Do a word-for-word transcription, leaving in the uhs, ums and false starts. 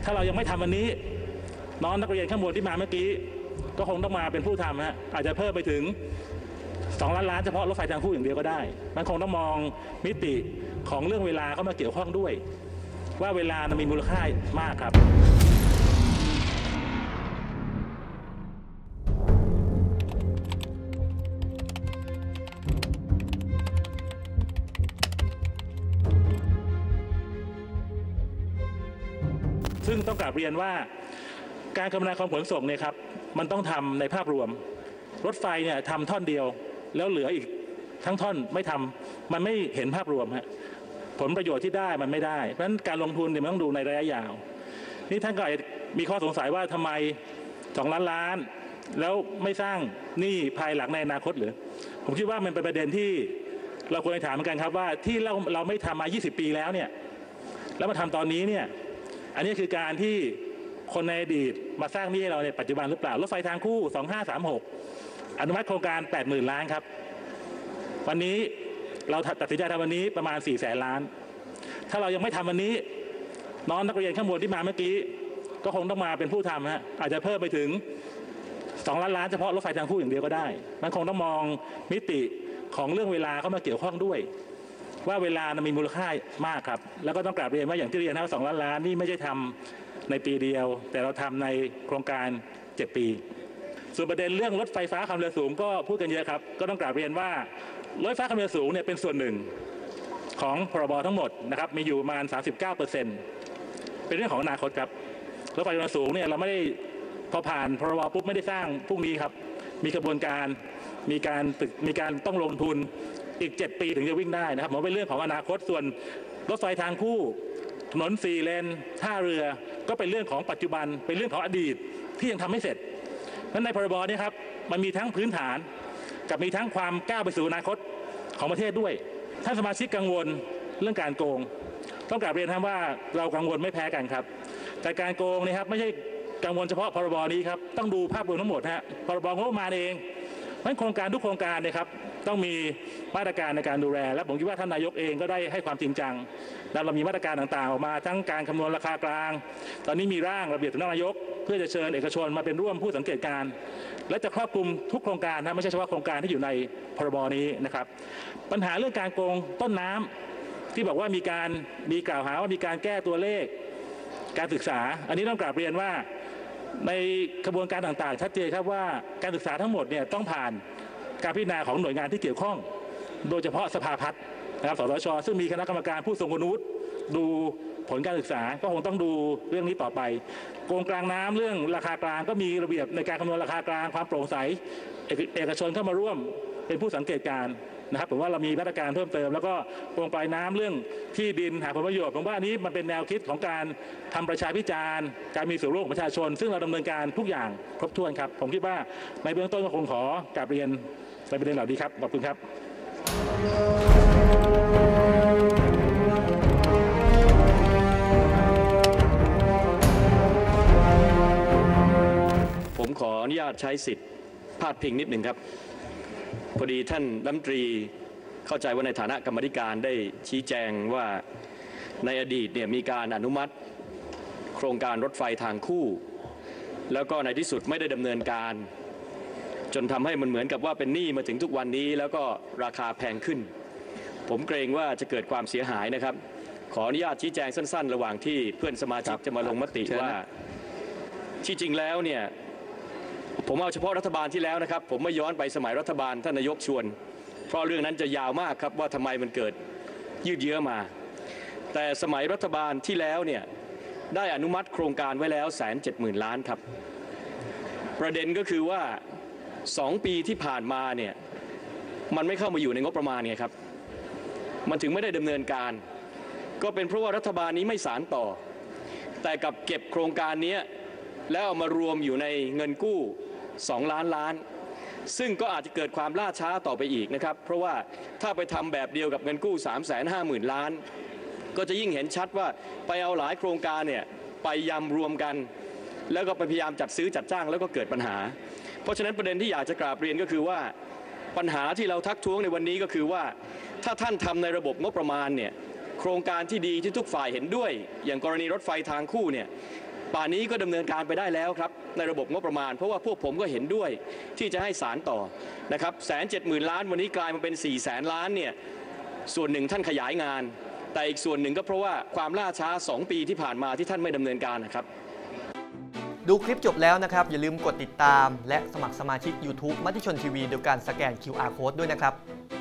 ถ้าเรายังไม่ทำวันนี้น้องนักเรียนข้างบนที่มาเมื่อกี้ก็คงต้องมาเป็นผู้ทำฮะอาจจะเพิ่มไปถึงสองล้านล้านเฉพาะรถไฟทางคู่อย่างเดียวก็ได้มันคงต้องมองมิติของเรื่องเวลาเข้ามาเกี่ยวข้องด้วยว่าเวลามันมีมูลค่ามากครับซึ่งต้องกราบเรียนว่าการคมนาคมขนส่งเนี่ยครับมันต้องทำในภาพรวมรถไฟเนี่ยทำท่อนเดียวแล้วเหลืออีกทั้งท่อนไม่ทำมันไม่เห็นภาพรวมฮะผลประโยชน์ที่ได้มันไม่ได้เพราะฉะนั้นการลงทุนเนี่ยมันต้องดูในระยะยาวนี่ท่านก็อาจจะมีข้อสงสัยว่าทำไมสองล้านล้านแล้วไม่สร้างหนี้ภายหลังในอนาคตหรือผมคิดว่ามันเป็นประเด็นที่เราควรจะถามเหมือนกันครับว่าที่เราเราไม่ทำมายี่สิบปีแล้วเนี่ยแล้วมาทำตอนนี้เนี่ยอันนี้คือการที่คนในอดีตมาสร้างหนี้ให้เราในปัจจุบันหรือเปล่ารถไฟทางคู่สองห้าสามหกอนุมัติโครงการ แปดหมื่น ล้านครับวันนี้เราตัดสินใจทำวันนี้ประมาณสี่แสนล้านถ้าเรายังไม่ทำวันนี้น้องนักเรียนข้างบนที่มาเมื่อกี้ก็คงต้องมาเป็นผู้ทำฮะอาจจะเพิ่มไปถึงสองล้านล้านเฉพาะรถไฟทางคู่อย่างเดียวก็ได้มันคงต้องมองมิติของเรื่องเวลาเข้ามาเกี่ยวข้องด้วยว่าเวลามันมีมูลค่ามากครับแล้วก็ต้องกราบเรียนว่าอย่างที่เรียนนะสองล้านล้านนี่ไม่ใช่ทำในปีเดียวแต่เราทำในโครงการเจ็ดปีส่วนประเด็นเรื่องรถไฟฟ้าความเร็วสูงก็พูดกันเยอะครับก็ต้องกราบเรียนว่ารถไฟฟ้าความเร็วสูงเนี่ยเป็นส่วนหนึ่งของพรบทั้งหมดนะครับมีอยู่ประมาณ สามสิบเก้าเปอร์เซ็นต์ เป็นเรื่องของอนาคตครับรถไฟความเร็วสูงเนี่ยเราไม่ได้พอผ่านพรบปุ๊บไม่ได้สร้างพรุ่งนี้ครับมีกระบวนการมีการตึกมีการต้องลงทุนอีกเจ็ดปีถึงจะวิ่งได้นะครับมันเป็นเรื่องของอนาคตส่วนรถไฟทางคู่ถนนสี่เลนท่าเรือก็เป็นเรื่องของปัจจุบันเป็นเรื่องของอดีตที่ยังทำไม่เสร็จนั้นในพรบนี้ครับมันมีทั้งพื้นฐานกับมีทั้งความก้าวไปสู่อนาคตของประเทศด้วยท่านสมาชิกกังวลเรื่องการโกงต้องกราบเรียนท่านว่าเรากังวลไม่แพ้กันครับแต่การโกงนี่ครับไม่ใช่กังวลเฉพาะพรบนี้ครับต้องดูภาพรวมทั้งหมดฮะพรบงบประมาณเองเพราะฉะนั้นโครงการทุกโครงการเนี่ยครับต้องมีมาตรการในการดูแลและผมคิดว่าท่านนายกเองก็ได้ให้ความจริงจังและเรามีมาตรการต่างๆออกมาทั้งการคำนวณราคากลางตอนนี้มีร่างระเบียบสำนักนายกเพื่อจะเชิญเอกชนมาเป็นร่วมผู้สังเกตการณ์และจะครอบคลุมทุกโครงการนะไม่ใช่เฉพาะโครงการที่อยู่ในพรบนี้นะครับปัญหาเรื่องการโกงต้นน้ำที่บอกว่ามีการมีกล่าวหาว่ามีการแก้ตัวเลขการศึกษาอันนี้ต้องกราบเรียนว่าในกระบวนการต่างๆชัดเจนครับว่าการศึกษาทั้งหมดเนี่ยต้องผ่านการพิจารณาของหน่วยงานที่เกี่ยวข้องโดยเฉพาะสภาพัฒน์นะครับสสช.ซึ่งมีคณะกรรมการผู้ทรงคุณวุฒิดูผลการศึกษาก็คงต้องดูเรื่องนี้ต่อไปโกงกลางน้ำเรื่องราคากลางก็มีระเบียบในการคำนวณราคากลางความโปร่งใสเอกชนเข้ามาร่วมเป็นผู้สังเกตการนะครับผมว่าเรามีมาตรการเพิ่มเติมแล้วก็โกงปลายน้ำเรื่องที่ดินหาผลประโยชน์ผมว่าอันนี้มันเป็นแนวคิดของการทำประชาพิจารณ์การมีส่วนร่วมของประชาชนซึ่งเราดำเนินการทุกอย่างครบถ้วนครับผมคิดว่าในเบื้องต้นก็คงขอกราบเรียนในประเด็นเหล่านี้ครับขอบคุณครับผมขออนุญาตใช้สิทธิ์พาดพิงนิดหนึ่งครับพอดีท่านรัฐมนตรีเข้าใจว่าในฐานะกรรมธิการได้ชี้แจงว่าในอดีตเนี่ยมีการอนุมัติโครงการรถไฟทางคู่แล้วก็ในที่สุดไม่ได้ดำเนินการจนทำให้มันเหมือนกับว่าเป็นหนี้มาถึงทุกวันนี้แล้วก็ราคาแพงขึ้นผมเกรงว่าจะเกิดความเสียหายนะครับขออนุญาตชี้แจงสั้นๆระหว่างที่เพื่อนสมาชิกจะมาลงมติว่าที่จริงแล้วเนี่ยผมเอาเฉพาะรัฐบาลที่แล้วนะครับผมไม่ย้อนไปสมัยรัฐบาลท่านนายกชวนเพราะเรื่องนั้นจะยาวมากครับว่าทำไมมันเกิดยืดเยื้อมาแต่สมัยรัฐบาลที่แล้วเนี่ยได้อนุมัติโครงการไว้แล้วแสนเจ็ดหมื่นล้านครับประเด็นก็คือว่าสองปีที่ผ่านมาเนี่ยมันไม่เข้ามาอยู่ในงบประมาณไงครับมันถึงไม่ได้ดำเนินการก็เป็นเพราะว่ารัฐบาลนี้ไม่สานต่อแต่กับเก็บโครงการนี้แล้วเอามารวมอยู่ในเงินกู้สองล้านล้านซึ่งก็อาจจะเกิดความล่าช้าต่อไปอีกนะครับเพราะว่าถ้าไปทำแบบเดียวกับเงินกู้ สามแสนห้าหมื่น ล้านก็จะยิ่งเห็นชัดว่าไปเอาหลายโครงการเนี่ยไปยำรวมกันแล้วก็ไปพยายามจัดซื้อจัดจ้างแล้วก็เกิดปัญหาเพราะฉะนั้นประเด็นที่อยากจะกราบเรียนก็คือว่าปัญหาที่เราทักท้วงในวันนี้ก็คือว่าถ้าท่านทำในระบบงบประมาณเนี่ยโครงการที่ดีที่ทุกฝ่ายเห็นด้วยอย่างกรณีรถไฟทางคู่เนี่ยป่านนี้ก็ดำเนินการไปได้แล้วครับในระบบงบประมาณเพราะว่าพวกผมก็เห็นด้วยที่จะให้สารต่อนะครับแสนเจ็ดหมื่นล้านวันนี้กลายมาเป็นสี่แสนล้านเนี่ยส่วนหนึ่งท่านขยายงานแต่อีกส่วนหนึ่งก็เพราะว่าความล่าช้าสองปีที่ผ่านมาที่ท่านไม่ดำเนินการนะครับดูคลิปจบแล้วนะครับอย่าลืมกดติดตามและสมัครสมาชิก YouTube มติชนทีวีโดยการสแกน คิว อาร์ Code ด้วยนะครับ